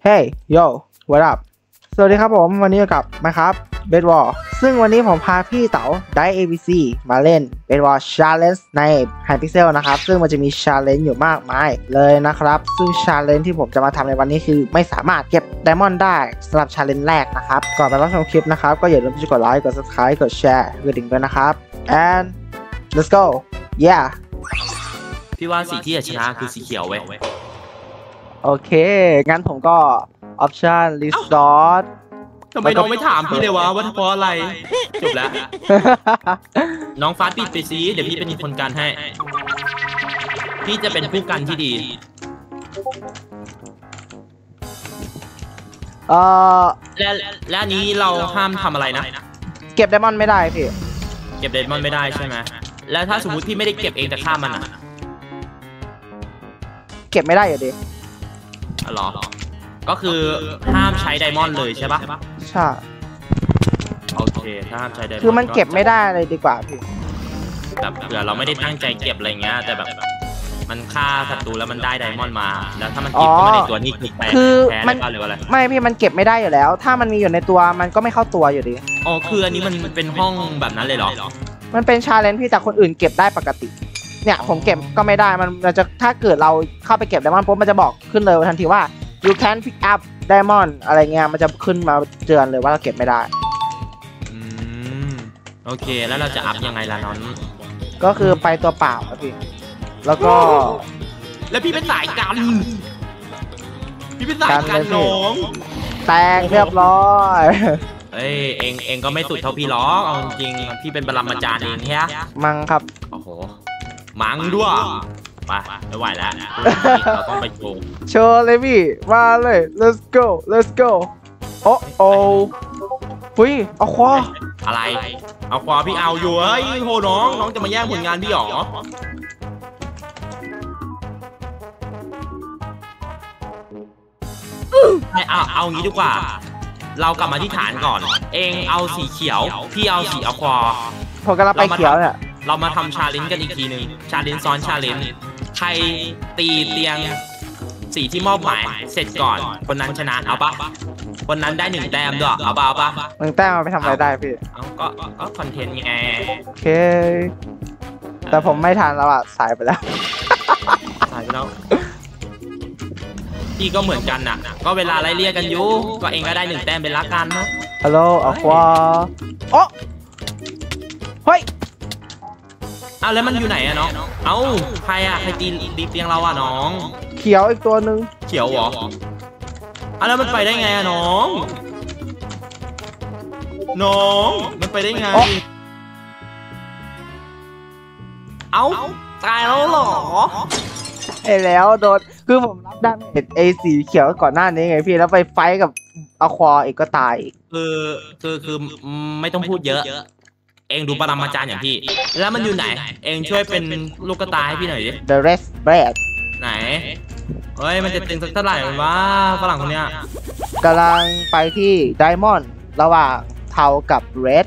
Hey yo what up สวัสดีครับผมวันนี้อยู่กับนะครับเบสบอลซึ่งวันนี้ผมพาพี่เต๋าได้ ABC มาเล่นเบสบอล Challenge ใน Hypixel นะครับซึ่งมันจะมี Challenge อยู่มากมายเลยนะครับซึ่ง Challenge ที่ผมจะมาทำในวันนี้คือไม่สามารถเก็บ Diamond ได้สำหรับ Challenge แรกนะครับก่อนไปรับชมคลิปนะครับก็อย่าลืมกดไลค์กด Subscribe กดแชร์กดดิ่งด้วยนะครับ and let's go yeah พี่ว่าสีที่จะชนะคือสีเขียวเว้ยโอเคงั้นผมก็ Option Resort ทำไมน้องไม่ถามพี่เลยวะว่าเพราะอะไรจบแล้ว น้องฟ้าปิดไปซิเดี๋ยวพี่เป็นคนกันให้พี่จะเป็นผู้กันที่ดีและอันนี้เราห้ามทำอะไรนะเก็บไดมอนด์ไม่ได้พี่เก็บไดมอนด์ไม่ได้ใช่ไหมแล้วถ้าสมมุติพี่ไม่ได้เก็บเองแต่ฆ่ามันอ่ะเก็บไม่ได้อยู่ดีหรอก็คือห้ามใช้ไดมอนด์เลยใช่ปะใช่โอเคถ้าห้ามใช้ไดมอนด์คือมันเก็บไม่ได้เลยดีกว่าพี่แบบเผื่อเราไม่ได้ตั้งใจเก็บอะไรเงี้ยแต่แบบมันฆ่าศัตรูแล้วมันได้ไดมอนด์มาแล้วถ้ามันเก็บเข้ามาในตัวนี่คือมันหรืออะไรไม่พี่มันเก็บไม่ได้อยู่แล้วถ้ามันมีอยู่ในตัวมันก็ไม่เข้าตัวอยู่ดีอ๋อคืออันนี้มันเป็นห้องแบบนั้นเลยเหรอมันเป็นชาเลนจ์พี่แต่คนอื่นเก็บได้ปกติเนี่ยผมเก็บก็ไม่ได้มันจะถ้าเกิดเราเข้าไปเก็บไดมอนด์ปุ๊บมันจะบอกขึ้นเลยทันทีว่า you can pick up diamond อะไรเงี้ยมันจะขึ้นมาเตือนเลยว่าเราเก็บไม่ได้โอเคแล้วเราจะอัพยังไงล่ะน้องก็คือไปตัวเปล่าครับพี่แล้วก็แล้วพี่เป็นสายกันพี่เป็นสายกันน้องแตกเรียบร้อยเอ้ยเองก็ไม่สุดเท่าพี่หรอกเอาจริงพี่เป็นบรมาจารย์เองแค่มังครับโอ้โหมังด้วยไปไม่ไหวแล้วเราต้องไปโชว์เลยพี่มาเลย let's go โอ้โอ้หุ้ยเอาควาอะไรเอาควาพี่เอาอยู่เฮ้ยโหน้องจะมาแย่งผลงานพี่หรอเอางี้ดีกว่าเรากลับมาที่ฐานก่อนเองเอาสีเขียวพี่เอาสีอะควาผมกำลังไปเขียวเนี่ยเรามาทำชาเลนจ์กันอีกทีหนึ่งชาเลนจ์ซ้อนชาเลนจ์ใครตีเตียงสีที่มอบหมายเสร็จก่อนคนนั้นชนะเอาปะคนนั้นได้1 แต้มด้วยเอาปะ 1 แต้มมาไปทำอะไรได้พี่ก็คอนเทนต์ไงโอเคแต่ผมไม่ทันแล้วอ่ะสายไปแล้วพี่ก็เหมือนกันน่ะก็เวลาไล่เรียกกันอยู่ก็เองก็ได้1 แต้มเป็นละกันเนาะฮัลโหลอะควาโอ้เฮ้ยแล้วมันอยู่ไหนอะน้องใครตีดีเตียงเราอะน้องเขียวอีกตัวนึงเขียวเหรอแล้วมันไปได้ไงอะน้องมันไปได้ไงตายแล้วเหรอแล้วโดนคือผมรับดาเมจสีเขียวก่อนหน้านี้ไงพี่แล้วไปไฟกับอควาอีกก็ตายคือไม่ต้องพูดเยอะเองดูปรมาจารย์อย่างพี่แล้วมันอยู่ไหนเองช่วยเป็นลูกกระตายให้พี่หน่อยดิ The Rest Bread ไหนเฮ้ยมันจะตึงสักเท่าไหร่วะฝรั่งคนเนี้ยกำลังไปที่ Diamond ระหว่างเทากับ Red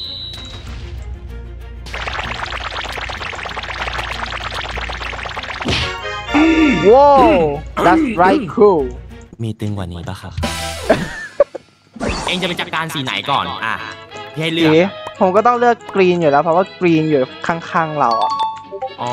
ว้าว That's right cool มีตึงกว่านี้ปะครับ เองจะไปจัดการสีไหนก่อนพี่ให้เลือกผมก็ต้องเลือกกรีนอยู่แล้วเพราะว่ากรีนอยู่ข้างๆเราอ๋อ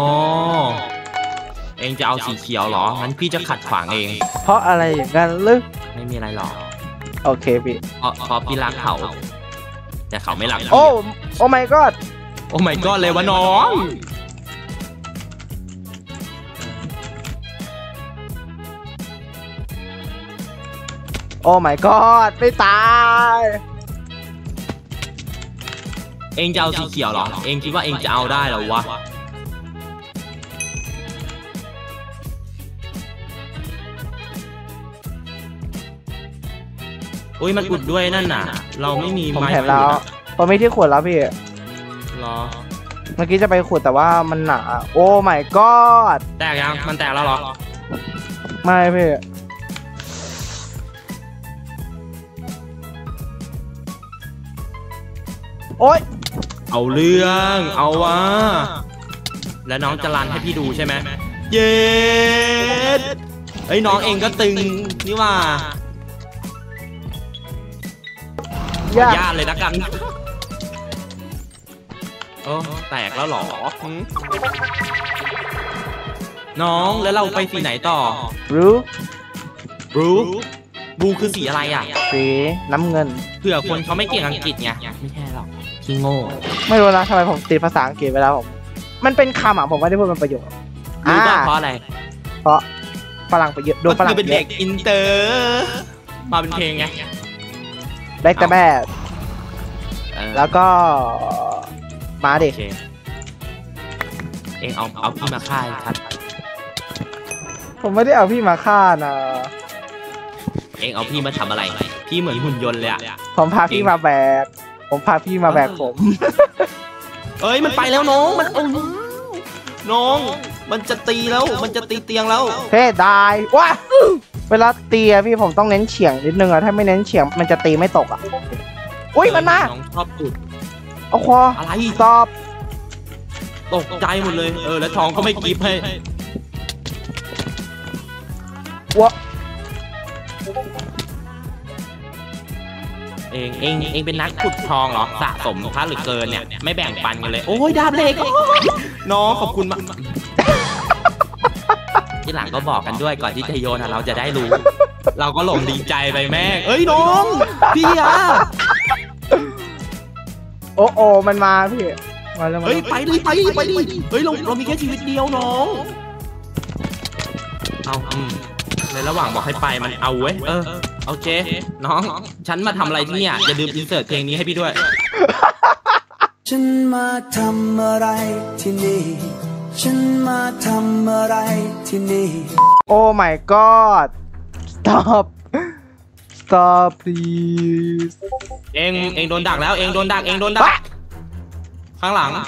เองจะเอาสีเขียวเหรองั้นพี่จะขัดขวางเองเพราะอะไรอย่างนั้นหรือไม่มีอะไรหรอกโอเคพี่เพราะพี่รักเขาแต่เขาไม่รักโอ้ my god โอ้ my god เลยวะน้องโอ้ my god ไม่ตายเองจะเอาสีเขียวเหรอเองคิดว่าเองจะเอาได้หรอวะอุ้ยมันอุดด้วยนั่นน่ะเราไม่มีผมเห็นแล้วผมไม่ที่ขุดแล้วพี่รอเมื่อกี้จะไปขุดแต่ว่ามันหนาโอ้ my god แตกยังมันแตกแล้วหรอไม่พี่โอ๊ยเอาเรื่องเอาวะแล้วน้องจะรันให้พี่ดูใช่ไหมเย็ดอ้ยน้องเองก็ตึงนี่ว่ายากญาติเลยนะกันโอ้แตกแล้วหรอน้องแล้วเราไปสีไหนต่อรู้บูคือสีอะไรอ่ะสีน้ำเงินเผื่อคนเขาไม่เก่งอังกฤษไงไม่ใช่หรอกขี้โง่ไม่รู้นะทำไมผมติดภาษาอังกฤษเวลาผมมันเป็นคำอ่ะผมไม่ได้พูดเป็นประโยครู้ป่ะเพราะอะไรเพราะฝรั่งไปเยอะโดนฝรั่งคือเป็นเยเด็กอะอินเตอร์มาเป็นเพลงไงแบล็กแต่แบดแล้วก็มาดิโอเคเองเอาพี่มาฆ่าชัดผมไม่ได้เอาพี่มาฆ่านะเองเอาพี่มาทำอะไรพี่เหมือนหุ่นยนต์เลยอะผมพาพี่มาแบกผมพาพี่มาแบกผมเอ้ยมันไปแล้วน้องมันน้องมันจะตีแล้วมันจะตีเตียงแล้วเฮ้ได้ว้าเวลาตีอะพี่ผมต้องเน้นเฉียงนิดนึงอะถ้าไม่เน้นเฉียงมันจะตีไม่ตกอะอุ้ยมันมาน้องชอบจุดเอาคออะไรสอบตกใจหมดเลยแล้วทองก็ไม่กรีบให้วะเองเป็นนักขุดทองเหรอสะสมพระหรือเกินเนี่ยไม่แบ่งปันกันเลยโอ้ยดาบเหล็กน้องขอบคุณมากที่หลังก็บอกกันด้วยก่อนที่จะโยนเราจะได้รู้ เราก็หลงดีใจไปแม่เอ้ยน้องพี่อะโอ้โอมันมาพี่มาแล้วมาเฮ้ยไปดิเฮ้ยเรามีแค่ชีวิตเดียวน้องเอาในระหว่างบอกให้ไปมันเอาเว้ยโอเคน้องฉันมาทำอะไรที่เนี่ยอย่าลืมอินเสิร์ตเพลงนี้ให้พี่ด้วยฉันมาทำอะไรที่นี่ฉันมาทำอะไรที่นี่โอ้ my god stop please เองโดนดักแล้วเองโดนดักข้างหลัง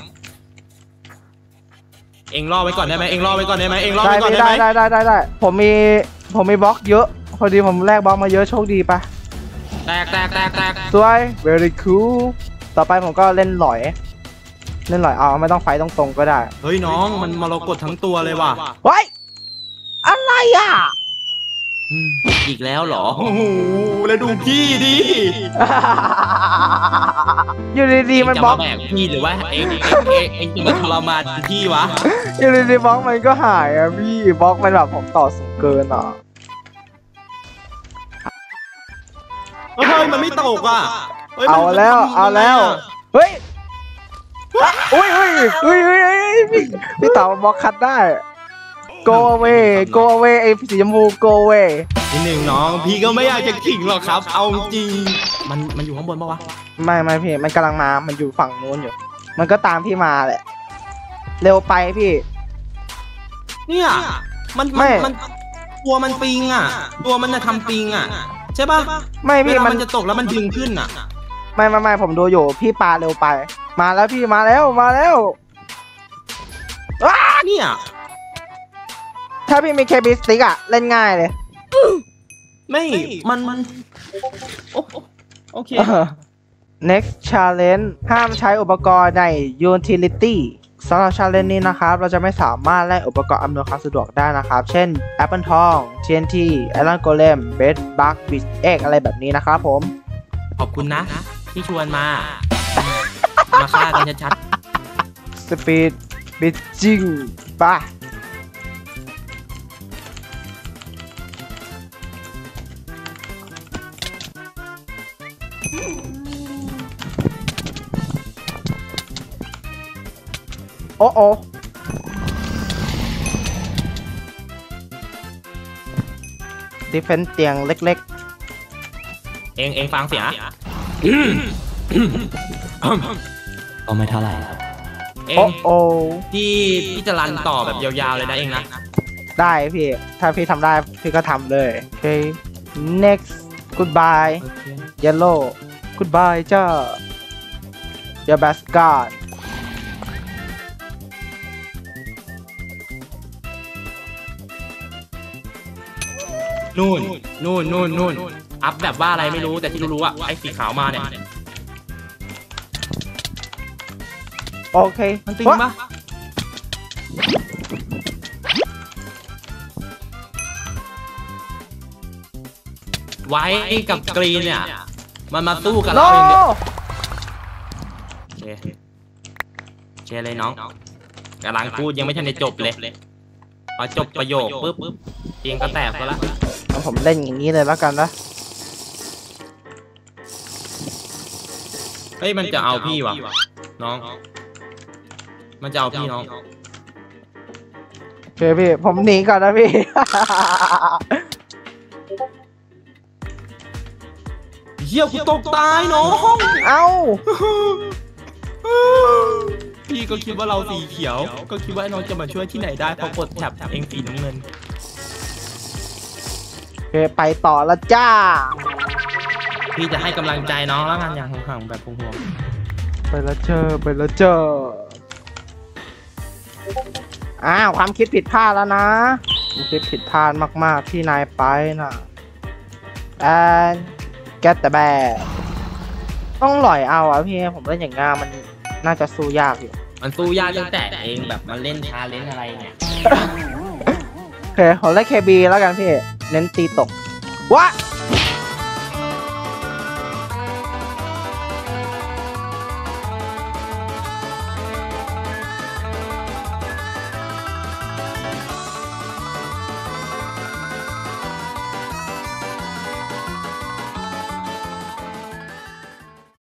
เองรอไว้ก่อนได้ไหมเองรอไว้ก่อนได้ไหมได้ผมมีบล็อกเยอะพอดีผมแลกบล็อกมาเยอะโชคดีปะแตกสวย very cool ต่อไปผมก็เล่นหลอยเอาไม่ต้องไฟตรงๆก็ได้เฮ้ยน้องมันมรกตทั้งตัวเลยว่ะเฮ้ยอะไรอ่ะอีกแล้วเหรอโอ้โหแล้วดูพี่ดิอยู่ดีๆมันบล็อกแบกพี่หรือว่าเองจะมาทรมานพี่วะอยู่ดีๆบล็อกมันก็หายอ่ะพี่บล็อกมันแบบผมต่อสูงเกินอ่ะเฮ้ยมันไม่ตกอ่ะเอาแล้วเฮ้ยอุ้ยพี่เต๋าบล็อกคัดได้ go away ไอ้สีชมพู go away นิดหนึ่งน้องพี่ก็ไม่อยากจะขิงหรอกครับเอาจริงมันอยู่ข้างบนปะวะไม่พี่มันกำลังมามันอยู่ฝั่งนู้นอยู่มันก็ตามพี่มาแหละเร็วไปพี่เนี่ยมันตัวมันปิงอ่ะตัวมันจะทำปิงอ่ะใช่ปะไม่พี่มันจะตกแล้วมันดึงขึ้นอ่ะไม่ผมดูอยู่พี่ปาเร็วไปมาแล้วพี่มาแล้วว้าเนี่ยถ้าพี่มีเคบิสติกอะเล่นง่ายเลยไม่มันโอเค next challenge ห้ามใช้อุปกรณ์ใน utility สำหรับ challenge นี้นะครับเราจะไม่สามารถแลกอุปกรณ์อำนวยความสะดวกได้นะครับเช่น Apple ทอง TNT Iron Golem Bed Bug Beach Egg อะไรแบบนี้นะครับผมขอบคุณนะที่ชวนมาฆ่ากันชัดๆ Speed Bitching ป่ะโอ้ดิเฟนเตียงเล็กๆเองฟังเสียงก็ไม่เท่าไหร่ครับพี่จะรันต่อแบบยาวๆเลยนะเองนะได้พี่ถ้าพี่ทำได้พี่ก็ทำเลยโอเค next goodbye yellow goodbye จ้า your best god นู่นอัพแบบว่าอะไรไม่รู้แต่ที่รู้ว่าไอ้สีขาวมาเนี่ยโอเคมันตึงปะไว้กับกรีนเนี่ยมันมาสู้กับโนเราอย่างเดียวโอเคเชเลยน้องกำลังพูดยังไม่ทันได้จบเลยพอจบประโยคปุ๊บเตียงก็แตกไปละงั้นผมเล่นอย่างนี้เลยแล้วกันนะเฮ้ยมันจะเอาพี่วะน้องมันจะเอาพี่น้องโอเคพี่ผมหนีก่อนนะพี่เหี้ยกูตกตายน้องเอ้าพี่ก็คิดว่าเราสีเขียว ก็คิดว่าน้องจะมาช่วยที่ไหนได้เพราะกดแท็บเองสีน้ำเงินโอเคไปต่อแล้วจ้าพี่จะให้กำลังใจน้องแล้วกันอย่างห่างๆแบบห่วงไปแล้วเจอไปแล้วเจออ้าวความคิดผิดพลาดแล้วนะความคิดผิดพลาดมากๆที่นายไปน่ะ and get the bag ต้องหล่อยเอาอ่ะพี่ผมเล่นอย่างง่ายมันน่าจะสู้ยากอยู่ๆมันสู้ยากตั้งแต่เองแบบมาเล่นชาเลนจ์อะไรเนี่ยโอเคผมเล่น KB แล้วกันพี่เน้นตีตกวะ